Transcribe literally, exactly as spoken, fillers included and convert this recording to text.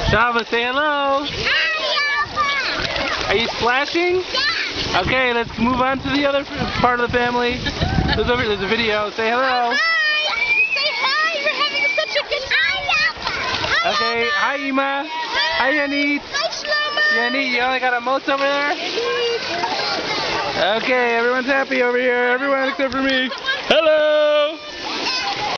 Shalva, say hello. Hi, Are you splashing? yeah. Okay, let's move on to the other part of the family. There's, over, there's a video. Say hello. Hi. Say hi. You're having such a good time. Okay, hi Ima. Hi Yonit. Hi, Shlomo. Yonit, you only got a mouse over there? Okay, everyone's happy over here. Everyone except for me. Hello.